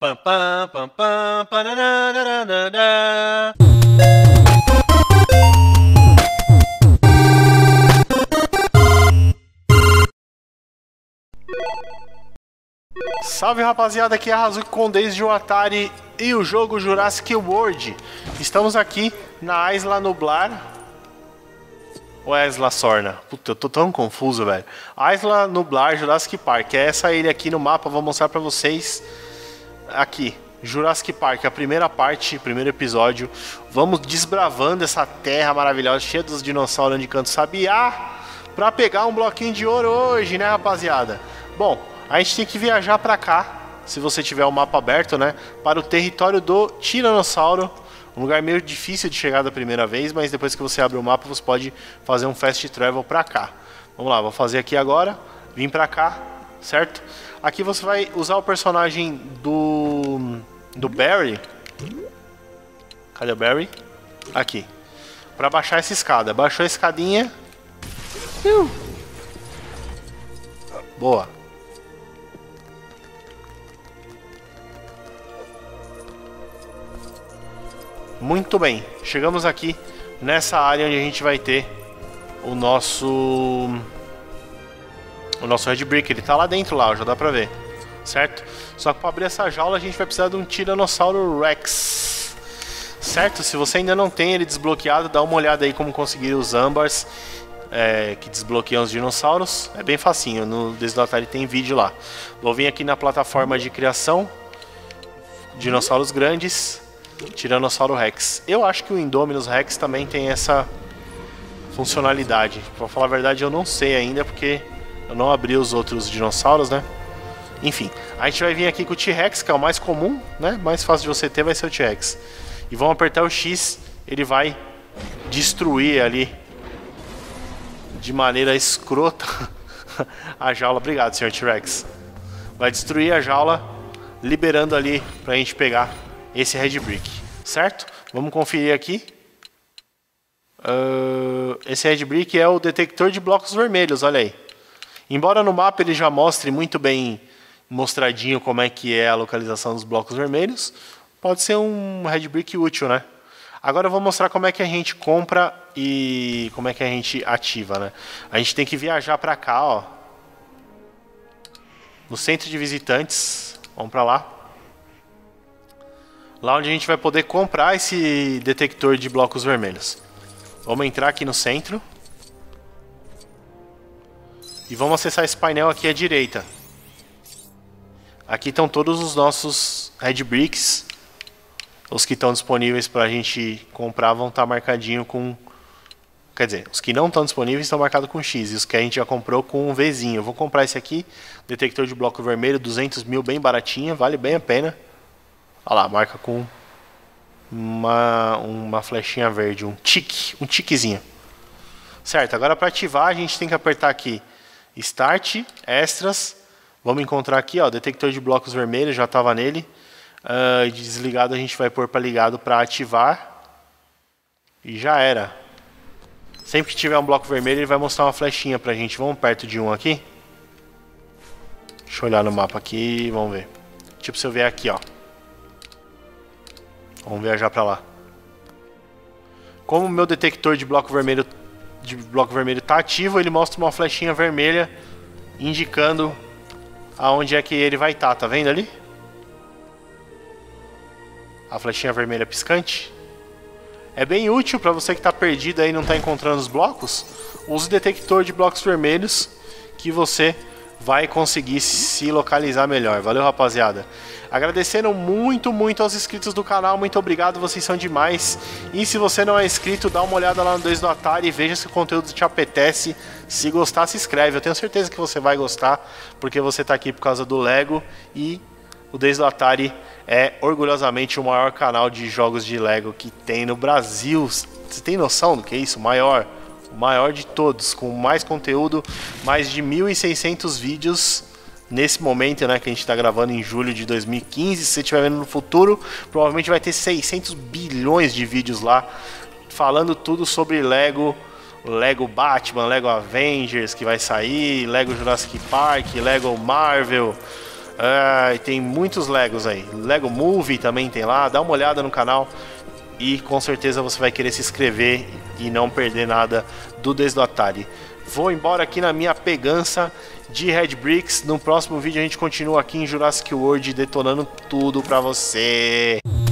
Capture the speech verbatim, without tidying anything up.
Pam, pam, pam, pam, pananana. Salve rapaziada, aqui é a Hazuki com desde o Atari e o jogo Jurassic World. Estamos aqui na Isla Nublar. Ou é a Isla Sorna? Puta, eu tô tão confuso, velho. Isla Nublar Jurassic Park. É essa ilha aqui no mapa, vou mostrar pra vocês. Aqui, Jurassic Park, a primeira parte, primeiro episódio. Vamos desbravando essa terra maravilhosa, cheia dos dinossauros de canto sabiá, pra pegar um bloquinho de ouro hoje, né, rapaziada? Bom, a gente tem que viajar pra cá, se você tiver o mapa aberto, né, para o território do Tiranossauro. Um lugar meio difícil de chegar da primeira vez, mas depois que você abre o mapa, você pode fazer um fast travel pra cá. Vamos lá, vou fazer aqui agora, vim pra cá, certo? Aqui você vai usar o personagem do, do Barry. Cadê o Barry? Aqui. Pra baixar essa escada. Baixou a escadinha. Uh. Boa. Muito bem, chegamos aqui nessa área onde a gente vai ter o nosso o nosso Red Brick. Ele tá lá dentro, lá, já dá pra ver, certo? Só que para abrir essa jaula a gente vai precisar de um Tiranossauro Rex, certo? Se você ainda não tem ele desbloqueado, dá uma olhada aí como conseguir os âmbars é, que desbloqueiam os dinossauros. É bem facinho, no Desde o Atari tem vídeo lá. Vou vir aqui na plataforma de criação, dinossauros grandes, Tiranossauro Rex. Eu acho que o Indominus Rex também tem essa funcionalidade. Pra falar a verdade, eu não sei ainda, porque eu não abri os outros dinossauros, né? Enfim, a gente vai vir aqui com o T-Rex, que é o mais comum, né? Mais fácil de você ter vai ser o T-Rex. E vamos apertar o X, ele vai destruir ali de maneira escrota a jaula. Obrigado, senhor T-Rex. Vai destruir a jaula, liberando ali pra gente pegar esse Red Brick, certo? Vamos conferir aqui. Uh, esse Red Brick é o detector de blocos vermelhos, olha aí. Embora no mapa ele já mostre muito bem mostradinho como é que é a localização dos blocos vermelhos, pode ser um Red Brick útil, né? Agora eu vou mostrar como é que a gente compra e como é que a gente ativa, né? A gente tem que viajar para cá, ó. No centro de visitantes, vamos para lá. Lá onde a gente vai poder comprar esse detector de blocos vermelhos. Vamos entrar aqui no centro. E vamos acessar esse painel aqui à direita. Aqui estão todos os nossos Red Bricks. Os que estão disponíveis para a gente comprar vão estar marcadinho com... Quer dizer, os que não estão disponíveis estão marcados com X. E os que a gente já comprou com um Vzinho. Eu vou comprar esse aqui. Detector de bloco vermelho, duzentos mil, bem baratinho. Vale bem a pena. Olha lá, marca com uma, uma flechinha verde, um tique, um tiquezinho. Certo, agora para ativar a gente tem que apertar aqui Start, Extras. Vamos encontrar aqui, ó, detector de blocos vermelhos, já estava nele. Uh, desligado a gente vai pôr para ligado para ativar. E já era. Sempre que tiver um bloco vermelho ele vai mostrar uma flechinha pra gente. Vamos perto de um aqui. Deixa eu olhar no mapa aqui, vamos ver. Tipo, se eu vier aqui, ó. Vamos viajar para lá. Como o meu detector de bloco vermelho de bloco vermelho está ativo, ele mostra uma flechinha vermelha indicando aonde é que ele vai estar. Tá, tá vendo ali? A flechinha vermelha piscante. É bem útil para você que está perdido aí e não está encontrando os blocos. Use o detector de blocos vermelhos que você vai conseguir se localizar melhor. Valeu, rapaziada. Agradecendo muito, muito aos inscritos do canal. Muito obrigado, vocês são demais. E se você não é inscrito, dá uma olhada lá no Desde o Atari e veja se o conteúdo te apetece. Se gostar, se inscreve. Eu tenho certeza que você vai gostar, porque você está aqui por causa do Lego. E o Desde o Atari é orgulhosamente o maior canal de jogos de Lego que tem no Brasil. Você tem noção do que é isso? Maior. O maior de todos, com mais conteúdo, mais de mil e seiscentos vídeos nesse momento, né, que a gente está gravando em julho de dois mil e quinze. Se você estiver vendo no futuro, provavelmente vai ter seiscentos bilhões de vídeos lá, falando tudo sobre Lego, Lego Batman, Lego Avengers que vai sair, Lego Jurassic Park, Lego Marvel, Ah, tem muitos Legos aí. Lego Movie também tem lá. Dá uma olhada no canal e com certeza você vai querer se inscrever e não perder nada do Desde o Atari. Vou embora aqui na minha pegança de Red Bricks. No próximo vídeo a gente continua aqui em Jurassic World detonando tudo pra você.